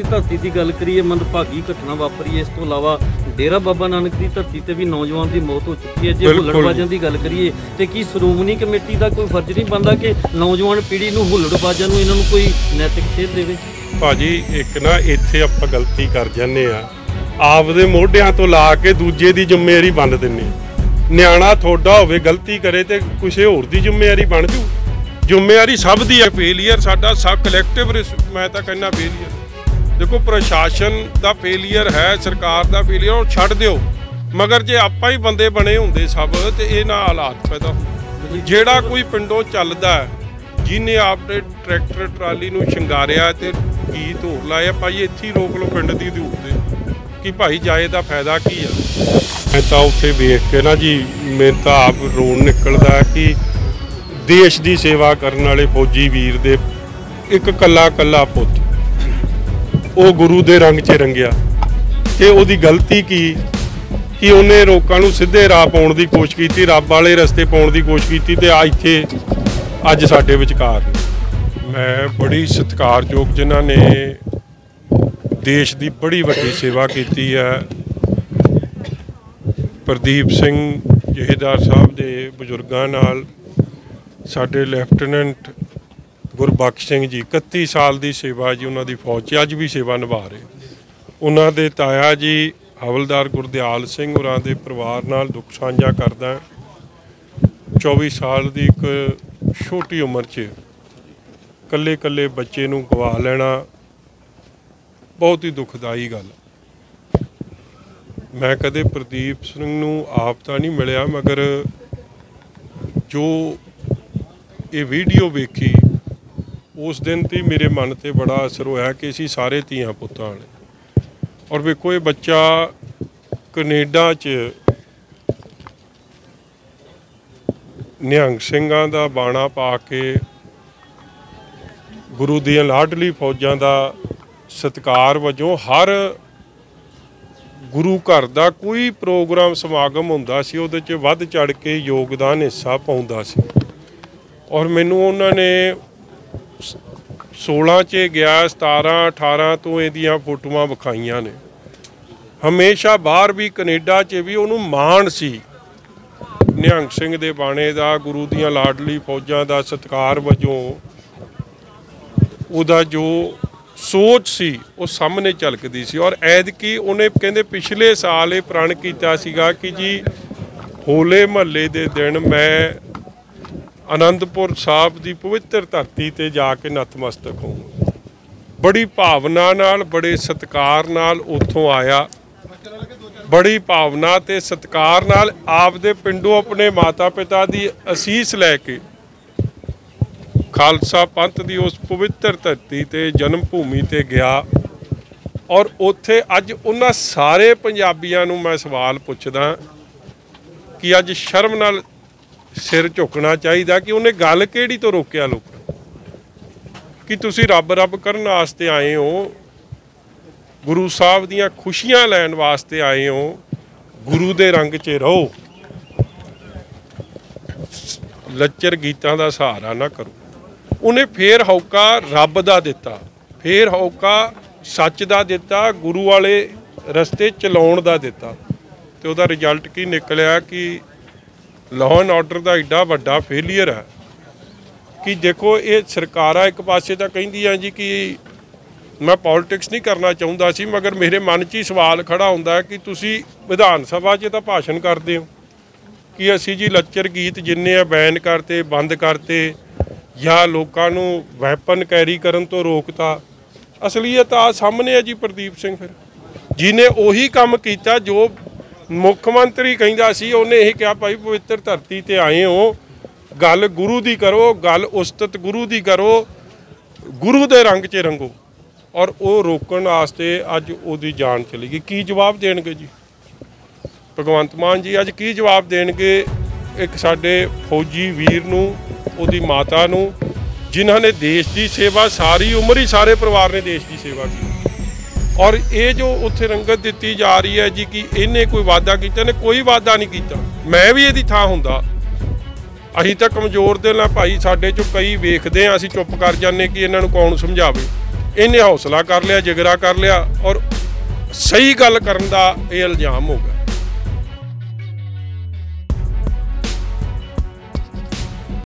धरती की गल करिए मंदभागी घटना वापरी है। इस तो इलावा डेरा बाबा नानक की धरती से भी नौजवान की मौत हो चुकी है। जो हुल्लड़बाजां की गल करिए तो की श्रोमणी कमेटी का कोई फर्ज नहीं बनता कि नौजवान पीढ़ी नूं हुल्लड़बाजां नूं इन्हां नूं कोई नैतिक सेध देवे? भाजी एक ना इत्थे आपां गलती कर जाने आ, आपदे मोढियां तो ला के दूजे की जिम्मेवारी बन दिंदे। नियाणा थोड़ा होवे गलती करे तो किसी होर दी जिम्मेवारी बन जू। जिम्मेवारी सब दी है। फेलीयर साडा सब कलैक्टिव, मैं तो कहना फेलीयर। देखो प्रशासन का फेलीयर है, सरकार का फेलीयर, और छड्ड दिओ। मगर जे आपां ही बंदे बने होंदे सब तो ये ना हालात पैदा होंदे। जेड़ा कोई पिंडों चलदा है जिन्हें आपने ट्रैक्टर ट्राली नूं शंगारिया ते गीत होर लाए, भाई इत्थे ही रोक लो पिंड दी दूर ते कि भाई जाए दा फायदा की है। मैं तो उत्थे वेख के ना जी मेरे तो आप रोन निकलदा है कि देश की सेवा करने वाले फौजी वीर दे एक कला कला पुत वो गुरु दे रंग च रंगिया ते ओदी गलती की कि उन्हें लोगों को सीधे राह पाउण दी कोशिश की, रब वाले रस्ते पाउण दी कोशिश की ते इत्थे अज साडे विचकार। मैं बड़ी सत्कारयोग जिन्हां ने देश की बड़ी वड्डी सेवा की है, प्रदीप सिंह जहेदार साहब दे बजुर्गां नाल साडे लैफ्टिनेंट गुरबख्श सिंह जी 31 साल की सेवा जी उन्होंने फौज अज भी सेवा निभा रहे। उन्होंने ताया जी हवलदार गुरदयाल सिंह होरां दे परिवार नाल दुख साझा करदा। 24 साल की एक छोटी उम्र च कल्ले कल्ले बच्चे नूं गवा लेना बहुत ही दुखदाई गल। मैं कदे प्रदीप सिंह नूं आप तां नहीं मिलिया, मगर जो ये वीडियो वेखी उस दिन तो मेरे मन से बड़ा असर होया कि असीं सारे धीआं पुत्तां वाले। और वेखो ये बच्चा कनेडा च निहंग सिंघां दा बाणा पा के गुरु दियां लाडली फौजां दा सत्कार वजों हर गुरु घर का कोई प्रोग्राम समागम हुंदा सी उहदे च वध चढ़ के योगदान हिस्सा पाउंदा सी। और मैनू उन्होंने 16 च गया 17 18 तो इहदियां फोटोआं विखाइयां ने। हमेशा बाहर भी कनेडा च भी उन्होंने माण सी निहंग सिंह दे बाणे दा, गुरु दियां लाडली फौजां दा सत्कार वजों उहदा जो सोच सी वो सामने झलकदी सी। और ऐदकी उन्हें कहंदे पिछले साल ये प्रण कीता सीगा कि जी होले महल्ले दे दिन मैं आनंदपुर साहब की पवित्र धरती ते जाके नतमस्तक होऊंगा। बड़ी भावना नाल बड़े सत्कार नाल उत्थों आया, बड़ी भावना ते सत्कार नाल आपदे पिंडों अपने माता पिता की असीस लैके खालसा पंथ की उस पवित्र धरती ते जन्म भूमि ते गया। और उत्थे अज उन्हां सारे पंजाबियां नूं मैं सवाल पुछदा कि अज शर्म नाल सिर झुकना चाहिए कि उन्हें गल किहड़ी तो रोकिया लोग कि तुसी रब रब करन वास्ते आए हो, गुरु साहब दियां खुशियां लैण वास्ते आए हो, गुरु दे रंग च रहो, लच्चर गीतां दा सहारा ना करो। उन्हें फिर हौका रब दा दिता, फिर हौका सच दा दिता, गुरु वाले रस्ते चलाउण दा दिता। ते उहदा रिजल्ट की निकलिया कि लॉ एंड ऑर्डर का एडा वड्डा फेलीयर है कि देखो ये सरकारां एक पासे तो कहिंदियां जी कि मैं पॉलिटिक्स नहीं करना चाहुंदा सी, मगर मेरे मन च ही सवाल खड़ा हुंदा है कि तुसी विधान सभा च तां भाषण करदे हो कि असीं जी लच्चर गीत जिन्ने आ बैन करते बंद करते या लोगों नूं वैपन कैरी करन तो रोकता। असलीयत आ सामने है जी प्रदीप सिंह फिर जिन्हें उही काम कीता जो मुख्यमंत्री कहिंदा सी। उन्हें यही कहा भाई पवित्र धरती ते आए हो, गल गुरु दी करो, गल उस्तत गुरु दी करो, गुरु दे रंग च रंगो। और वो रोकण वास्ते अज उहदी जान चली गई। की जवाब देणगे जी भगवंत मान जी? अज की जवाब देणगे एक साडे फौजी वीर नूं, उहदी माता नूं, जिन्हां ने देश की सेवा सारी उम्र ही सारे परिवार ने देश की सेवा की। और ये जो उत्थे रंगत दी जा रही है जी कि इन्हें कोई वादा किया, ने कोई वादा नहीं किया। मैं भी इहदी थां हुंदा, असीं तां कमज़ोर दिल आ भाई, साडे चों कई वेखदे आ, असीं चुप कर जाने कि इन्हां नूं कौन समझावे। ਇਹਨੇ ਹੌਸਲਾ ਕਰ ਲਿਆ, ਜਿਗਰਾ ਕਰ ਲਿਆ ਔਰ ਸਹੀ ਗੱਲ ਕਰਨ ਦਾ ਇਹ ਇਲਜ਼ਾਮ ਹੋ ਗਿਆ।